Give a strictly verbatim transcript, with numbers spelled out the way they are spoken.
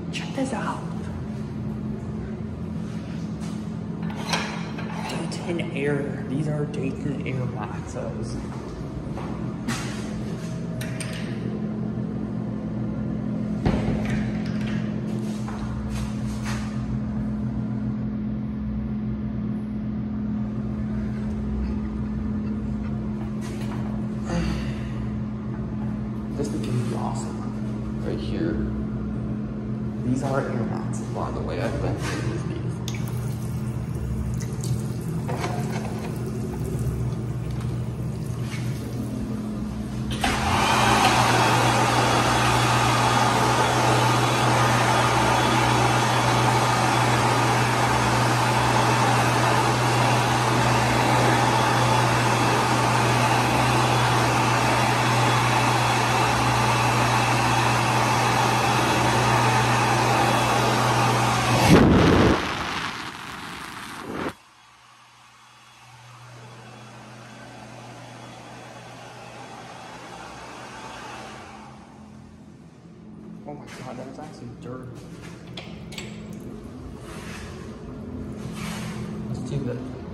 Check this out. Dayton Air. These are Dayton Air Maxos. This thing can be awesome. Right here. These are Air Maxes, by the way. I've been through these. Oh my god, that was actually dirt. Let's do this.